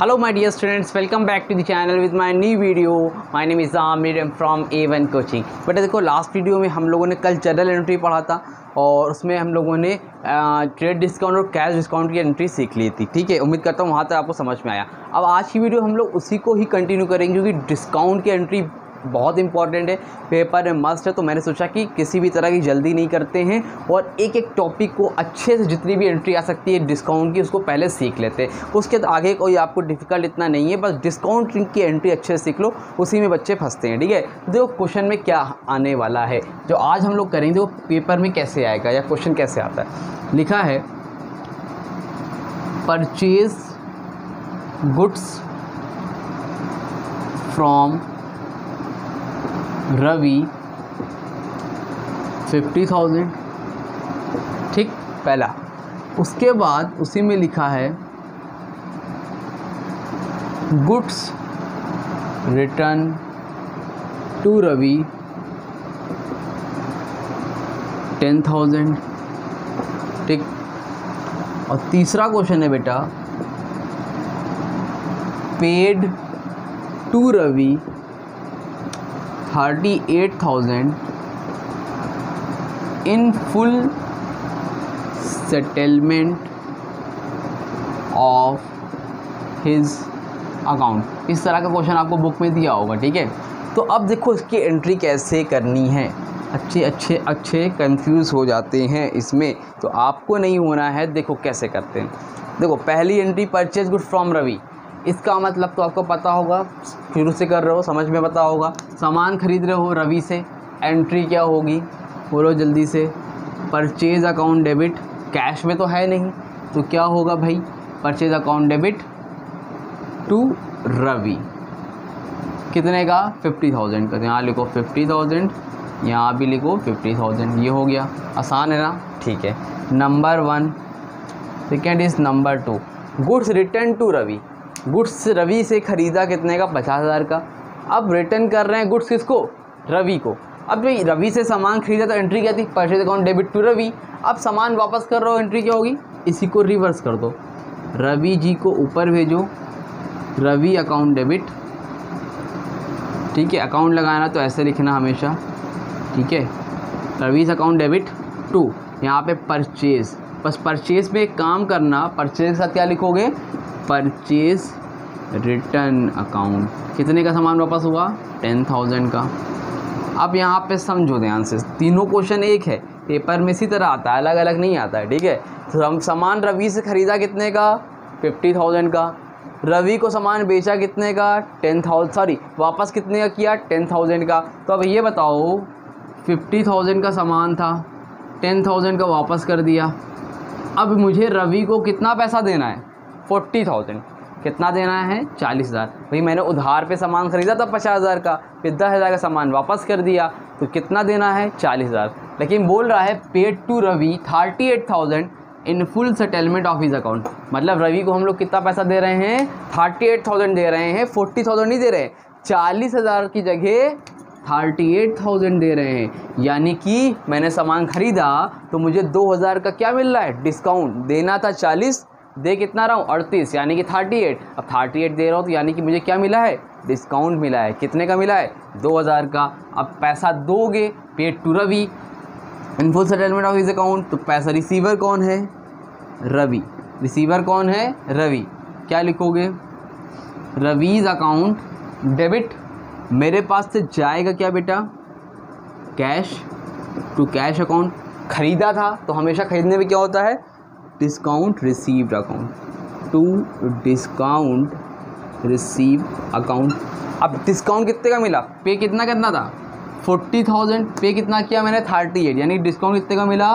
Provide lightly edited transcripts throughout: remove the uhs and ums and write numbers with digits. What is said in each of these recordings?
Hello my dear students, welcome back to the channel with my new video. My name is Amir, I'm from A1 Coaching. बेटा देखो, last video में हम लोगों ने कल general entry पढ़ा था और उसमें हम लोगों ने ट्रेड डिस्काउंट और कैश डिस्काउंट की एंट्री सीख ली थी। ठीक है, उम्मीद करता हूँ वहाँ तक आपको समझ में आया। अब आज की वीडियो हम लोग उसी को ही कंटिन्यू करेंगे क्योंकि डिस्काउंट की एंट्री बहुत इंपॉर्टेंट है, पेपर में मस्ट है। तो मैंने सोचा कि किसी भी तरह की जल्दी नहीं करते हैं और एक एक टॉपिक को अच्छे से जितनी भी एंट्री आ सकती है डिस्काउंट की उसको पहले सीख लेते हैं। उसके आगे कोई आपको डिफ़िकल्ट इतना नहीं है, बस डिस्काउंट की एंट्री अच्छे से सीख लो, उसी में बच्चे फंसते हैं। ठीक है, देखो क्वेश्चन में क्या आने वाला है जो आज हम लोग करेंगे वो पेपर में कैसे आएगा या क्वेश्चन कैसे आता है। लिखा है परचेज गुड्स फ्रॉम रवि 50,000। ठीक, पहला। उसके बाद उसी में लिखा है गुड्स रिटर्न टू रवि 10,000। ठीक, और तीसरा क्वेश्चन है बेटा paid to Ravi 38,000 in full settlement of his account. इस तरह का क्वेश्चन आपको बुक में दिया होगा। ठीक है, तो अब देखो इसकी एंट्री कैसे करनी है। अच्छे कंफ्यूज हो जाते हैं इसमें, तो आपको नहीं होना है। देखो कैसे करते हैं। देखो पहली entry purchase good from Ravi, इसका मतलब तो आपको पता होगा, शुरू से कर रहे हो समझ में पता होगा। सामान खरीद रहे हो रवि से, एंट्री क्या होगी बोलो जल्दी से। परचेज अकाउंट डेबिट, कैश में तो है नहीं तो क्या होगा भाई, purchase account debit to Ravi कितने का 50,000 का। यहाँ लिखो 50,000, यहाँ भी लिखो 50,000। ये हो गया, आसान है ना। ठीक है, number 1। Second is number 2 goods return to Ravi. Goods Ravi से ख़रीदा कितने का 50,000 का। अब रिटर्न कर रहे हैं गुड्स किसको, रवि को। अब भाई रवि से सामान खरीदा तो एंट्री क्या थी, purchase account debit to Ravi. अब सामान वापस कर रहे हो, एंट्री क्या होगी, इसी को रिवर्स कर दो। रवि जी को ऊपर भेजो, रवि अकाउंट डेबिट। ठीक है, अकाउंट लगाना तो ऐसे लिखना हमेशा। ठीक है, रवि अकाउंट डेबिट टू, यहाँ पे परचेज, बस परचेज में एक काम करना, परचेज के साथ क्या लिखोगे, परचेज रिटर्न अकाउंट। कितने का सामान वापस हुआ 10,000 का। अब यहाँ पे समझो ध्यान से, तीनों क्वेश्चन एक है, पेपर में इसी तरह आता है, अलग अलग नहीं आता है। ठीक है, तो हम सामान रवि से ख़रीदा कितने का 50,000 का, रवि को सामान बेचा कितने का 10,000, सॉरी वापस कितने का किया 10,000 का। तो अब ये बताओ 50,000 का सामान था, 10,000 का वापस कर दिया। अब मुझे रवि को कितना पैसा देना है 40,000। कितना देना है 40,000। भाई मैंने उधार पे सामान ख़रीदा था 50,000 का, फिर 10,000 का सामान वापस कर दिया, तो कितना देना है 40,000। लेकिन बोल रहा है paid to Ravi 38,000 in full settlement of his account. मतलब रवि को हम लोग कितना पैसा दे रहे हैं 38,000 दे रहे हैं, 40,000 नहीं दे रहे हैं। 40,000 की जगह 38,000 दे रहे हैं। यानी कि मैंने सामान ख़रीदा तो मुझे 2,000 का क्या मिल रहा है डिस्काउंट। देना था 40, दे कितना रहा हूँ 38, यानी कि 38। अब 38 दे रहा हूँ तो यानी कि मुझे क्या मिला है, डिस्काउंट मिला है। कितने का मिला है 2,000 का। अब पैसा दोगे paid to Ravi in full settlement of his account, तो पैसा रिसीवर कौन है, रवि। रिसीवर कौन है, रवि। क्या लिखोगे, रविज अकाउंट डेबिट। मेरे पास से जाएगा क्या बेटा, कैश टू कैश अकाउंट। ख़रीदा था तो हमेशा ख़रीदने में क्या होता है, discount received account to discount receive account. अब डिस्काउंट कितने का मिला, पे कितना था 40,000, पे कितना किया मैंने 38, यानी डिस्काउंट कितने का मिला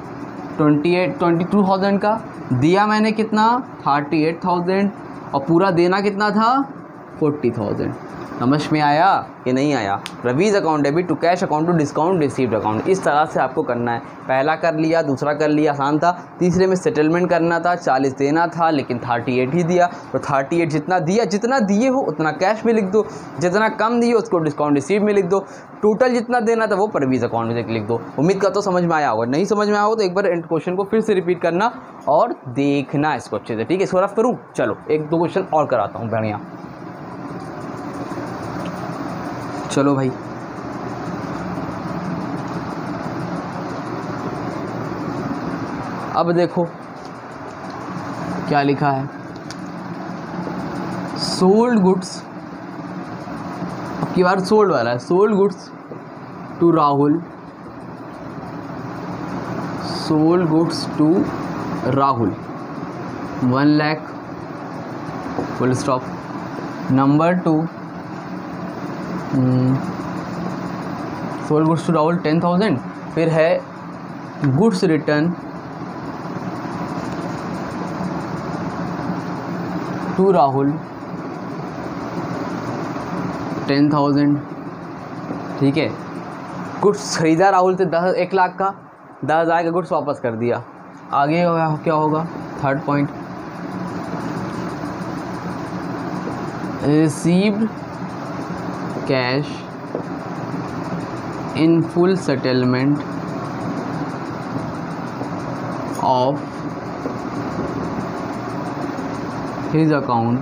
22,000 का। दिया मैंने कितना 38,000 और पूरा देना कितना था 40,000। समझ में आया कि नहीं आया? Ravi's account debit to cash account to discount received account, इस तरह से आपको करना है। पहला कर लिया, दूसरा कर लिया, आसान था। तीसरे में सेटलमेंट करना था, 40 देना था लेकिन 38 ही दिया, तो 38 जितना दिया, जितना दिए हो उतना कैश में लिख दो, जितना कम दिए उसको डिस्काउंट रिसीव में लिख दो, टोटल जितना देना था वो परवीज अकाउंट में लिख दो। उम्मीद करता हूँ समझ में आया होगा। नहीं समझ में आया हो तो एक बार क्वेश्चन को फिर से रिपीट करना और देखना इसको अच्छे से, ठीक है? इसको रफ करूँ? चलो एक दो क्वेश्चन और कराता हूँ बढ़िया। चलो भाई, अब देखो क्या लिखा है। सोल्ड गुड्स, अब की बार सोल्ड वाला है। Sold goods to Rahul, sold goods to Rahul 1 lakh, full stop. Number 2, sold goods to Rahul 10,000, फिर है गुड्स रिटर्न टू राहुल 10,000, ठीक है? गुड्स खरीदा राहुल से 1 लाख का, 10,000 का गुड्स वापस कर दिया। आगे क्या होगा? Third point, received cash in full settlement of his account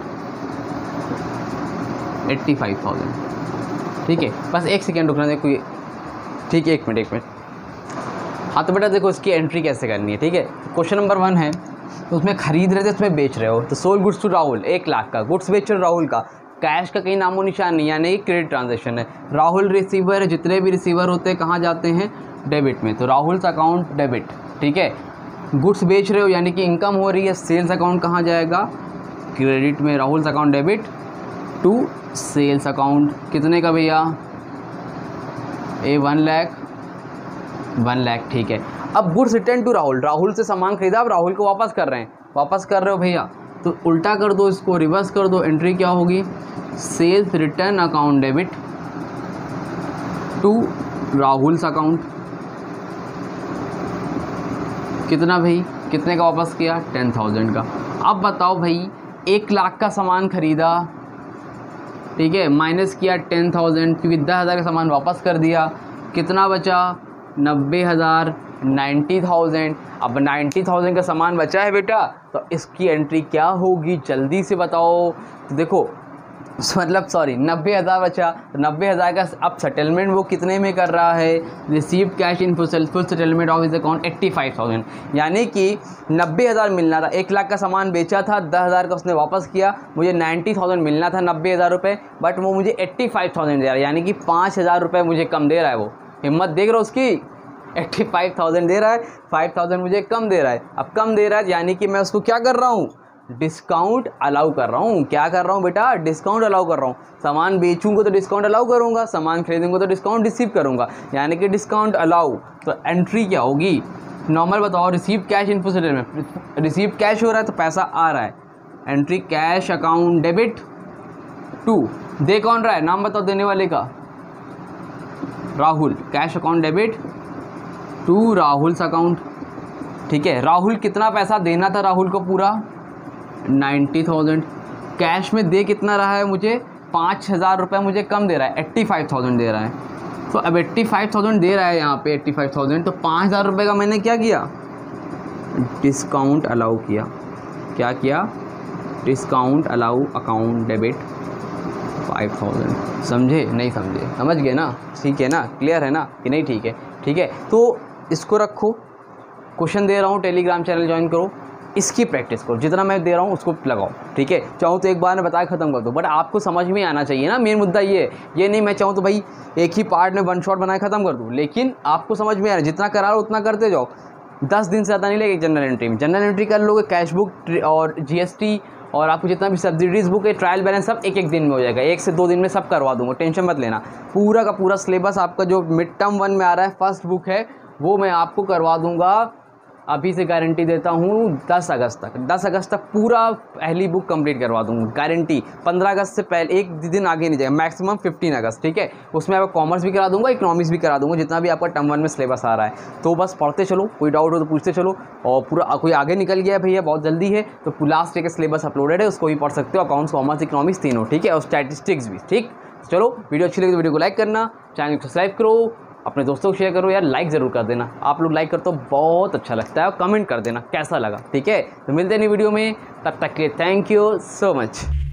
85,000, ठीक है? बस एक सेकेंड रुकना, देखो ये, ठीक है? एक मिनट। हाँ तो बेटा देखो इसकी एंट्री कैसे करनी है, ठीक है? क्वेश्चन नंबर 1 है, तो उसमें खरीद रहे थे, उसमें बेच रहे हो, तो sold goods to Rahul 1 lakh का, गुड्स बेच रहे राहुल का, कैश का कहीं नामो निशान नहीं, यानी क्रेडिट ट्रांजैक्शन है। राहुल रिसीवर है, जितने भी रिसीवर होते हैं कहाँ जाते हैं? डेबिट में, तो राहुल अकाउंट डेबिट, ठीक है? गुड्स बेच रहे हो यानी कि इनकम हो रही है, सेल्स अकाउंट कहाँ जाएगा? क्रेडिट में। Rahul account debit to sales account, कितने का भैया? 1 लाख, ठीक है? अब goods return to Rahul, Rahul से सामान खरीदा, अब राहुल को वापस कर रहे हैं, वापस कर रहे हो भैया, तो उल्टा कर दो इसको, रिवर्स कर दो। एंट्री क्या होगी? Sales return account debit to Rahul's account, कितना भाई? कितने का वापस किया? 10,000 का। अब बताओ भाई, 1 लाख का सामान खरीदा, ठीक है? माइनस किया 10,000, क्योंकि 10,000 का सामान वापस कर दिया, कितना बचा? 90,000, 90,000। अब 90,000 का सामान बचा है बेटा, तो इसकी एंट्री क्या होगी? जल्दी से बताओ। तो देखो मतलब सॉरी 90,000 बचा, तो 90,000 का अब सेटलमेंट वो कितने में कर रहा है? Received cash in full settlement of his account 85,000, यानी कि 90,000 मिलना था। 1 लाख का सामान बेचा था, 10,000 का उसने वापस किया, मुझे 90,000 मिलना था, 90,000 रुपये, बट वो मुझे 85,000 दे रहा है, यानी कि 5,000 रुपये मुझे कम दे रहा है। वो हिम्मत देख रहा हो उसकी, 85,000 दे रहा है, 5,000 मुझे कम दे रहा है। अब कम दे रहा है यानी कि मैं उसको क्या कर रहा हूँ? डिस्काउंट अलाउ कर रहा हूँ। क्या कर रहा हूँ बेटा? डिस्काउंट अलाउ कर रहा हूँ। सामान बेचूंगा तो डिस्काउंट अलाउ करूँगा, सामान खरीदूंगा तो डिस्काउंट रिसीव करूँगा, यानी कि डिस्काउंट अलाउ। तो एंट्री क्या होगी? नॉर्मल बताओ। Receive cash in full settlement, receive cash हो रहा है तो पैसा आ रहा है। Entry cash account debit to, दे कौन रहा है? नाम बताओ देने वाले का। Rahul. Cash account debit to Rahul's account, ठीक है? राहुल कितना पैसा देना था राहुल को? पूरा 90,000। कैश में दे कितना रहा है मुझे? 5,000 रुपये मुझे कम दे रहा है, 85,000 दे रहा है। तो अब 85,000 दे रहा है यहाँ पे 85,000, तो 5,000 रुपये का मैंने क्या किया? डिस्काउंट अलाउ किया। क्या किया? Discount allow account debit 5,000। समझे? नहीं समझे? समझ गए ना? ठीक है ना? क्लियर है ना कि नहीं? ठीक है, ठीक है। तो इसको रखो, क्वेश्चन दे रहा हूँ, टेलीग्राम चैनल ज्वाइन करो, इसकी प्रैक्टिस करो, जितना मैं दे रहा हूँ उसको लगाओ, ठीक है? चाहूँ तो एक बार में बताया ख़त्म कर दो, बट आपको समझ में आना चाहिए ना। मेन मुद्दा ये नहीं मैं चाहूँ तो भाई एक ही पार्ट में 1 शॉट बनाए ख़त्म कर दूँ, लेकिन आपको समझ में आ रहा है, जितना करा लो उतना करते जाओ। 10 दिन से ज़्यादा नहीं लगेगा जनरल एंट्री में। जनरल एंट्री कर लोगे, कैश बुक और GST और आपको जितना भी सब्सिडीज़ बुक है, ट्रायल बैलेंस, सब एक दिन में हो जाएगा। 1 से 2 दिन में सब करवा दूँगा, टेंशन मत लेना। पूरा का पूरा सिलेबस आपका जो मिड टर्म 1 में आ रहा है, फर्स्ट बुक है, वो मैं आपको करवा दूँगा अभी से गारंटी देता हूँ 10 अगस्त तक, 10 अगस्त तक पूरा पहली बुक कंप्लीट करवा दूँगा, गारंटी। 15 अगस्त से पहले एक दिन आगे नहीं जाएगा, मैक्सिमम 15 अगस्त, ठीक है। उसमें आपको कॉमर्स भी करा दूँगा, इकोनॉमिक्स भी करा दूँगा, जितना भी आपका टर्म 1 में सिलेबस आ रहा है। तो बस पढ़ते चलो, कोई डाउट हो तो पूछते चलो। और पूरा कोई आगे निकल गया भैया बहुत जल्दी है तो लास्ट ईयर का सिलेबस अपलोडेड है, उसको भी पढ़ सकते हो, अकाउंट्स, कॉमर्स, इकोनॉमिक्स तीनों, ठीक है, और स्टैटिस्टिक्स भी, ठीक। चलो वीडियो अच्छी लगी तो वीडियो को लाइक करना, चैनल को सब्सक्राइब करो, अपने दोस्तों को शेयर करो यार, लाइक ज़रूर कर देना। आप लोग लाइक कर तो बहुत अच्छा लगता है, और कमेंट कर देना कैसा लगा, ठीक है। तो मिलते हैं नई वीडियो में, तब तक के लिए थैंक यू सो मच।